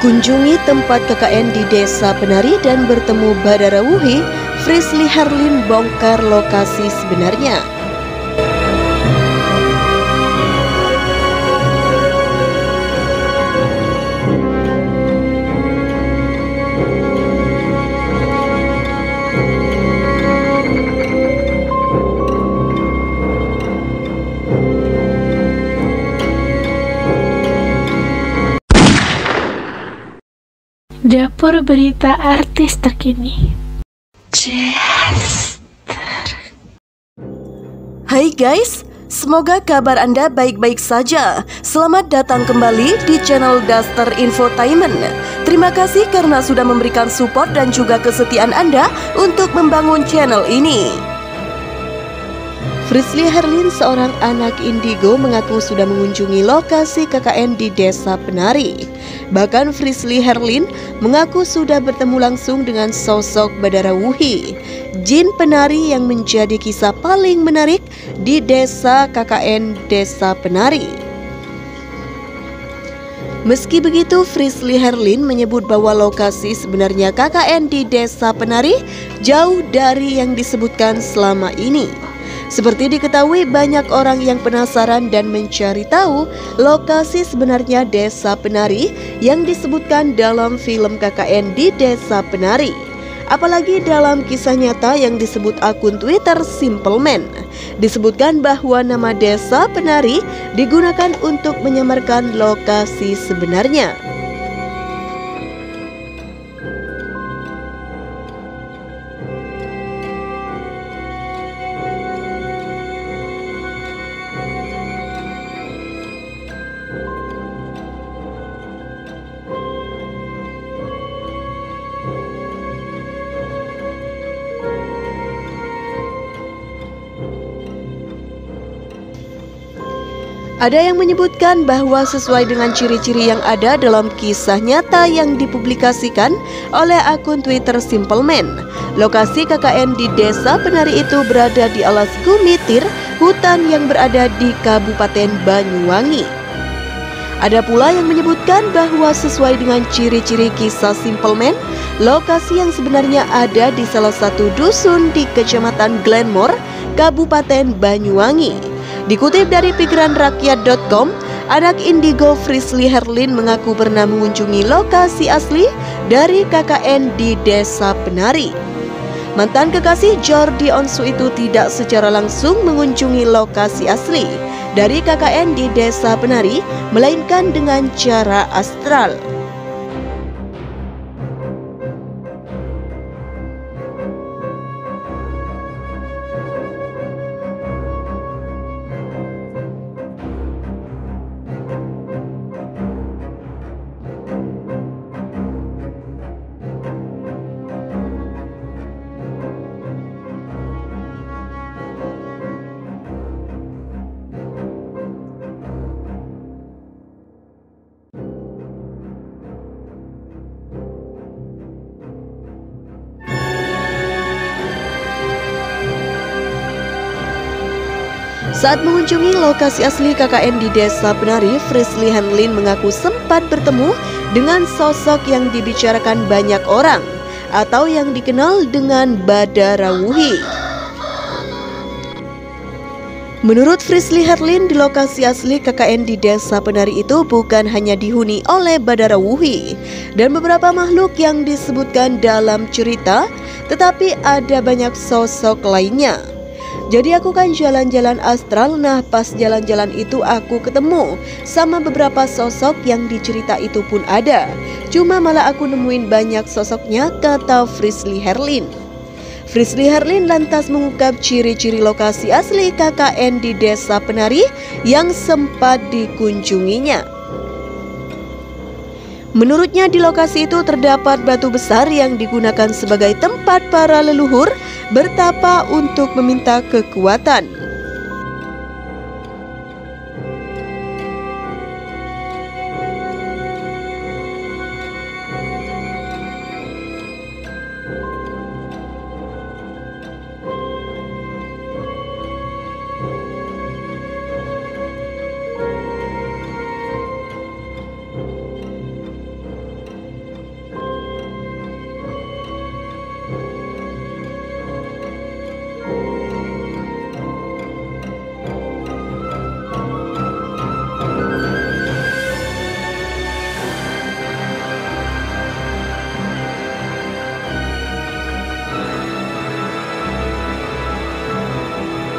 Kunjungi tempat KKN di Desa Penari dan bertemu Badara Wuhi, Frisly Herlin bongkar lokasi sebenarnya. Dapur berita artis terkini. Hai guys, semoga kabar Anda baik-baik saja. Selamat datang kembali di channel Daster Infotainment. Terima kasih karena sudah memberikan support dan juga kesetiaan Anda untuk membangun channel ini. Frisly Herlin, seorang anak indigo, mengaku sudah mengunjungi lokasi KKN di Desa Penari. Bahkan Frisly Herlin mengaku sudah bertemu langsung dengan sosok Badara Wuhi, jin penari yang menjadi kisah paling menarik di Desa KKN Desa Penari. Meski begitu, Frisly Herlin menyebut bahwa lokasi sebenarnya KKN di Desa Penari jauh dari yang disebutkan selama ini. Seperti diketahui, banyak orang yang penasaran dan mencari tahu lokasi sebenarnya Desa Penari yang disebutkan dalam film KKN di Desa Penari. Apalagi dalam kisah nyata yang disebut akun Twitter Simple Man, disebutkan bahwa nama Desa Penari digunakan untuk menyamarkan lokasi sebenarnya. Ada yang menyebutkan bahwa sesuai dengan ciri-ciri yang ada dalam kisah nyata yang dipublikasikan oleh akun Twitter Simple Man, lokasi KKN di Desa Penari itu berada di alas Gumitir, hutan yang berada di Kabupaten Banyuwangi. Ada pula yang menyebutkan bahwa sesuai dengan ciri-ciri kisah Simple Man, lokasi yang sebenarnya ada di salah satu dusun di Kecamatan Glenmore, Kabupaten Banyuwangi. Dikutip dari pikiranrakyat.com, anak indigo Frisly Herlin mengaku pernah mengunjungi lokasi asli dari KKN di Desa Penari. Mantan kekasih Jordi Onsu itu tidak secara langsung mengunjungi lokasi asli dari KKN di Desa Penari, melainkan dengan cara astral. Saat mengunjungi lokasi asli KKN di Desa Penari, Frisly Herlin mengaku sempat bertemu dengan sosok yang dibicarakan banyak orang atau yang dikenal dengan Badara Wuhi. Menurut Frisly Herlin, di lokasi asli KKN di Desa Penari itu bukan hanya dihuni oleh Badara Wuhi dan beberapa makhluk yang disebutkan dalam cerita, tetapi ada banyak sosok lainnya. Jadi aku kan jalan-jalan astral, nah pas jalan-jalan itu aku ketemu sama beberapa sosok yang di cerita itu pun ada. Cuma malah aku nemuin banyak sosoknya, kata Frisly Herlin. Frisly Herlin lantas mengungkap ciri-ciri lokasi asli KKN di Desa Penari yang sempat dikunjunginya. Menurutnya di lokasi itu terdapat batu besar yang digunakan sebagai tempat para leluhur bertapa untuk meminta kekuatan.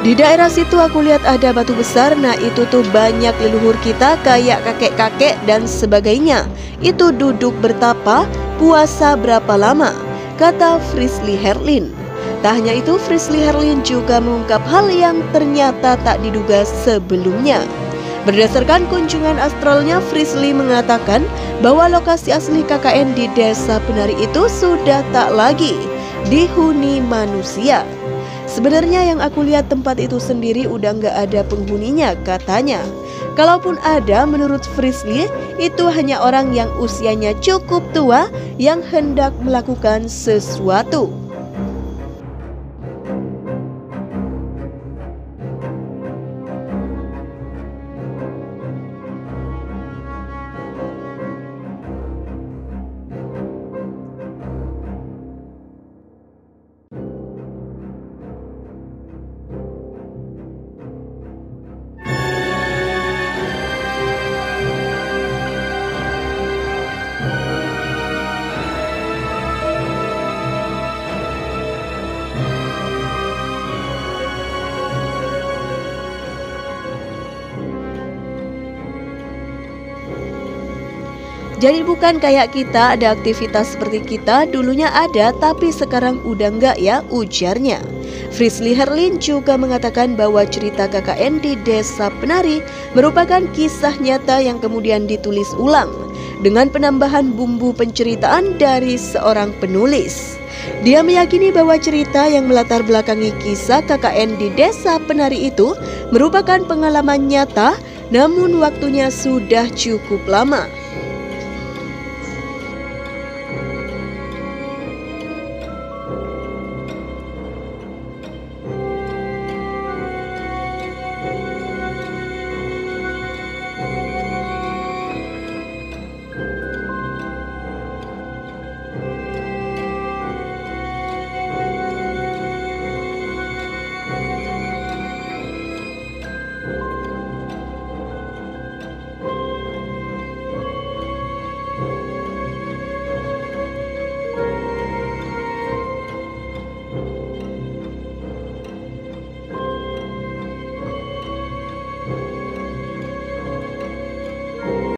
Di daerah situ aku lihat ada batu besar, nah itu tuh banyak leluhur kita kayak kakek-kakek dan sebagainya. Itu duduk bertapa, puasa berapa lama, kata Frisly Herlin. Tak hanya itu, Frisly Herlin juga mengungkap hal yang ternyata tak diduga sebelumnya. Berdasarkan kunjungan astralnya, Frisly mengatakan bahwa lokasi asli KKN di Desa Penari itu sudah tak lagi dihuni manusia. Sebenarnya yang aku lihat tempat itu sendiri udah nggak ada penghuninya, katanya. Kalaupun ada, menurut Frisly, itu hanya orang yang usianya cukup tua yang hendak melakukan sesuatu. Jadi bukan kayak kita ada aktivitas seperti kita, dulunya ada tapi sekarang udah enggak ya, ujarnya. Frisly Herlin juga mengatakan bahwa cerita KKN di Desa Penari merupakan kisah nyata yang kemudian ditulis ulang dengan penambahan bumbu penceritaan dari seorang penulis. Dia meyakini bahwa cerita yang melatar belakangi kisah KKN di Desa Penari itu merupakan pengalaman nyata, namun waktunya sudah cukup lama. Thank you. you.